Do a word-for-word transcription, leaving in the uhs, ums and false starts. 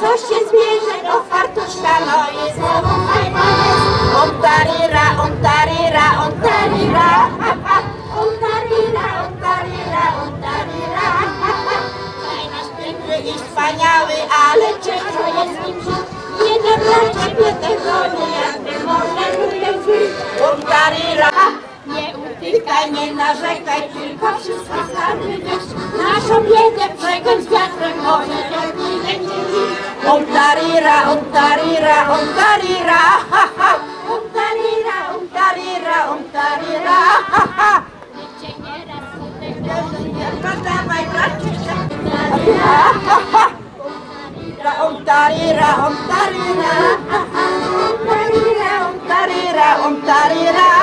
kto się zbierze do fartuszka, no i znowu fajna jest. On tarira, on tarira, on tarira, on tarira, on tarira, on tarira. Fajnaś piękny i wspaniały, ale ciężko jest nim żyć. Jeden dla ciebie tego nie, jakby może lubię żyć. On tarira. Nie utykaj, nie narzekaj, tylko wszystko skarby wiesz. Naszą biedę przegoń z wiatrem, może lepiej będzie żyć. On tarira, on tarira, on tarira, ha ha. On tarira, on tarira, on tarira, ha ha. Niech cię nieraz nie dawaj, bracie, tarira, ha ha. On tarira, on tarira, ha ha. On tarira, on tarira, on tarira.